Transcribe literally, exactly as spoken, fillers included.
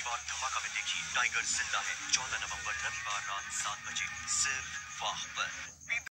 बार धमाका में देखिए टाइगर जिंदा है चौदह नवंबर रविवार रात सात बजे सिर्फ वाह पर।